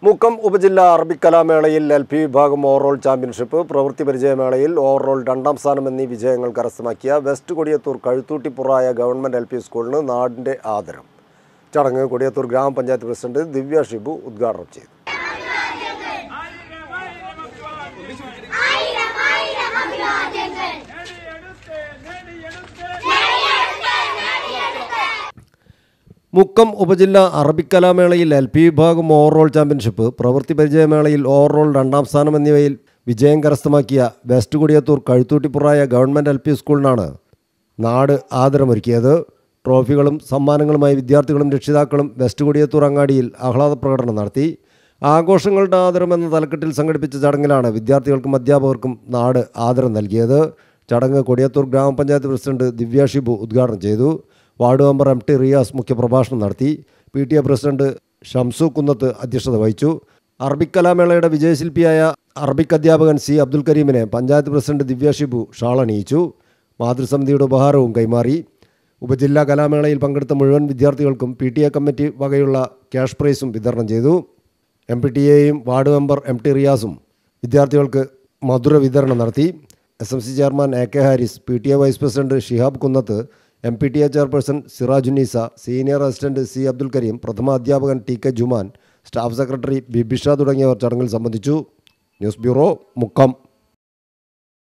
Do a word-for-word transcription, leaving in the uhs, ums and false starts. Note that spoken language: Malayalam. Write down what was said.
മുക്കം ഉപജില്ലാ അറബിക് കലാമേളയിൽ എൽ പി വിഭാഗം ഓവറോൾ ചാമ്പ്യൻഷിപ്പ്, പ്രവൃത്തി പരിചയമേളയിൽ ഓവറോൾ രണ്ടാം സ്ഥാനം എന്നീ വിജയങ്ങൾ കരസ്ഥമാക്കിയ west Kodiyathur Kazhuthoottippuraya government L P സ്കൂളിന് നാടിൻ്റെ ആദരം. ചടങ്ങ് കൊടിയത്തൂർ ഗ്രാമപഞ്ചായത്ത് പ്രസിഡന്റ് ദിവ്യ ഷിബു ഉദ്ഘാടനം ചെയ്തു. മുക്കം ഉപജില്ലാ അറബിക് കലാമേളയിൽ എൽ പി വിഭാഗം ഓവറോൾ ചാമ്പ്യൻഷിപ്പ്, പ്രവൃത്തി പരിചയമേളയിൽ ഓവറോൾ രണ്ടാം സ്ഥാനം എന്നിവയിൽ വിജയം കരസ്ഥമാക്കിയ west Kodiyathur Kazhuthoottippuraya government L P സ്കൂളിനാണ് നാട് ആദരമൊരുക്കിയത്. ട്രോഫികളും സമ്മാനങ്ങളുമായി വിദ്യാർത്ഥികളും രക്ഷിതാക്കളും വെസ്റ്റ് കൊടിയത്തൂർ അങ്ങാടിയിൽ ആഹ്ലാദ പ്രകടനം നടത്തി. ആഘോഷങ്ങളുടെ ആദരം എന്ന തലക്കെട്ടിൽ സംഘടിപ്പിച്ച ചടങ്ങിലാണ് വിദ്യാർത്ഥികൾക്കും അധ്യാപകർക്കും നാട് ആദരം നൽകിയത്. ചടങ്ങ് കൊടിയത്തൂർ ഗ്രാമപഞ്ചായത്ത് പ്രസിഡന്റ് ദിവ്യ ഷിബു ഉദ്ഘാടനം ചെയ്തു. Ward member M T Riyas മുഖ്യപ്രഭാഷണം നടത്തി. P T A president Shamsu Kunnath അധ്യക്ഷത വഹിച്ചു. അറബിക് കലാമേളയുടെ വിജയശില്പിയായ അറബിക് അധ്യാപകൻ സി അബ്ദുൽ കരീമിനെ പഞ്ചായത്ത് പ്രസിഡന്റ് ദിവ്യ ഷിബു ഷാൾ അണിയിച്ചു. മാതൃസമിതിയുടെ ഉപഹാരവും കൈമാറി. ഉപജില്ലാ കലാമേളയിൽ പങ്കെടുത്ത മുഴുവൻ വിദ്യാർത്ഥികൾക്കും പി ടി എ കമ്മിറ്റി വകയുള്ള ക്യാഷ് പ്രൈസും വിതരണം ചെയ്തു. എം പി ടി എയും വാർഡ് മെമ്പർ എം ടി റിയാസും വിദ്യാർത്ഥികൾക്ക് മധുര വിതരണം നടത്തി. S M C chairman A K Haris, P T A vice president Shihab Kunnath, M P T A chairperson Sirajunnisa, senior assistant C Abdul Kareem, പ്രഥമ അധ്യാപകൻ T K Juman, staff secretary Bibisha തുടങ്ങിയവർ ചടങ്ങിൽ സംബന്ധിച്ചു. News bureau, Mukkam.